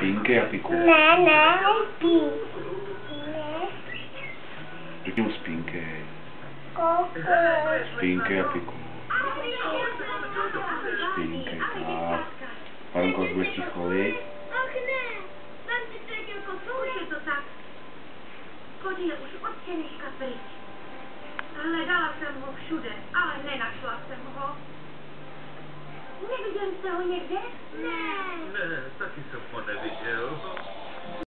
Spínky, Japiku. Ne, spí. Ne. Řekni mu spínky. Koukej. Spínky, Japiku. Spínky, tak. Panko, až budeš ticho, viď? Ach ne, tam si třetilko, už je to tak. Chodil už od těnečka pryč. Hledala jsem ho všude, ale nenašla jsem ho. Neviděli jste ho někde? Ne. Ne, taky jsem ho neviděl.